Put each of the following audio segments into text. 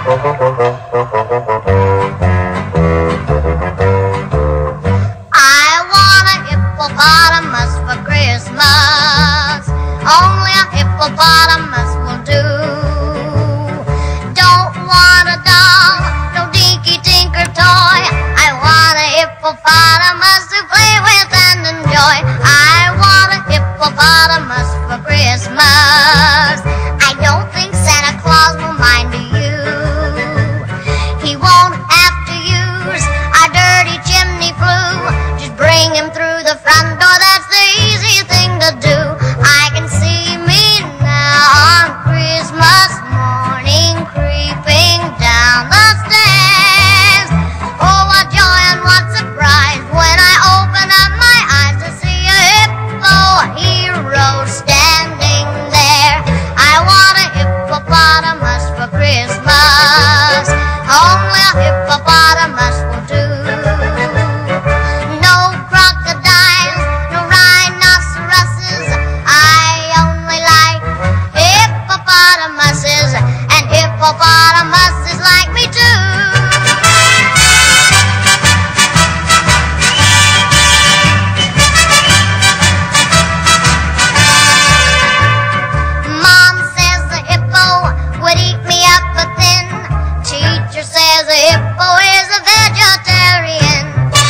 I want a hippopotamus for Christmas. Only a hippopotamus will do. Don't want a doll, no dinky tinker toy. I want a hippopotamus to play with and enjoy. I want a hippopotamus for Christmas. I don't think Santa Claus will mind, do you? He won't have to use our dirty chimney flue. Just bring him through the front door, that's the easy thing to do. I can see me now on Christmas morning creeping down the stairs. Oh, what joy and what surprise when I open up my eyes to see a hippo hero standing there. I want a hippopotamus for Christmas. Only a hippopotamus will do. No crocodiles, no rhinoceroses. I only like hippopotamuses, and hippopotamuses like me too. Mom says the hippo would eat me up a thin. Teacher says a hippo is a vegetarian.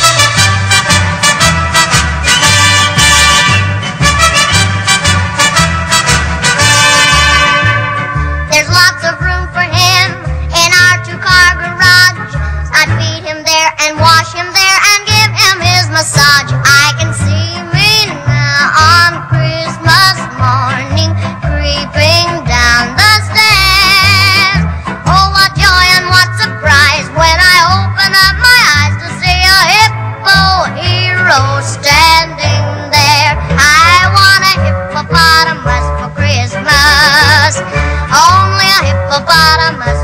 There's lots of room for him in our two-car garage. I'd feed him there and wash him there and give him his massage. I can see me now on Christmas morning creeping down the stairs. Oh, what joy and what surprise when I open up my eyes to see a hippo hero standing there. I want a hippopotamus for Christmas. Only a hippopotamus